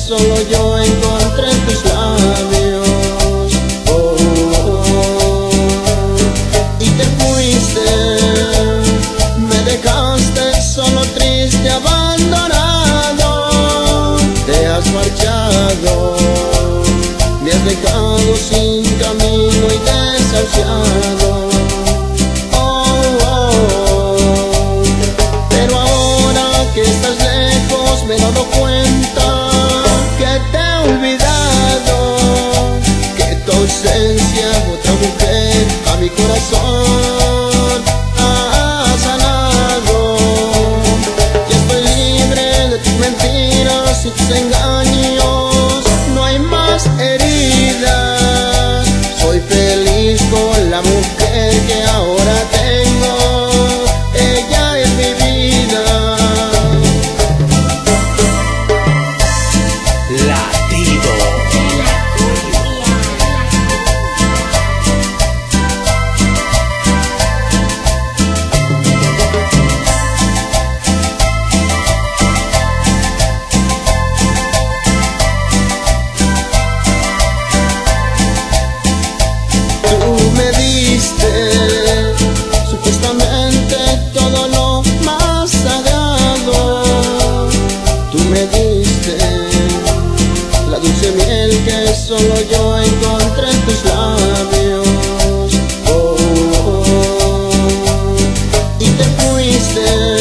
solo yo encontré en tus labios. Oh, oh, oh. Y te fuiste, me dejaste solo, triste, abandonado. Te has marchado, me has dejado sin camino y desahuciado. Que estás lejos me he dado cuenta que te he olvidado, que tu ausencia otra mujer a mi corazón ha sanado. Ya estoy libre de tus mentiras y tus engaños, no hay más heridas. Soy feliz con la mujer que ahora tengo, ella es mi vida. Supuestamente todo lo más sagrado, tú me diste la dulce miel que solo yo encontré en tus labios. Oh, oh, oh. Y te fuiste,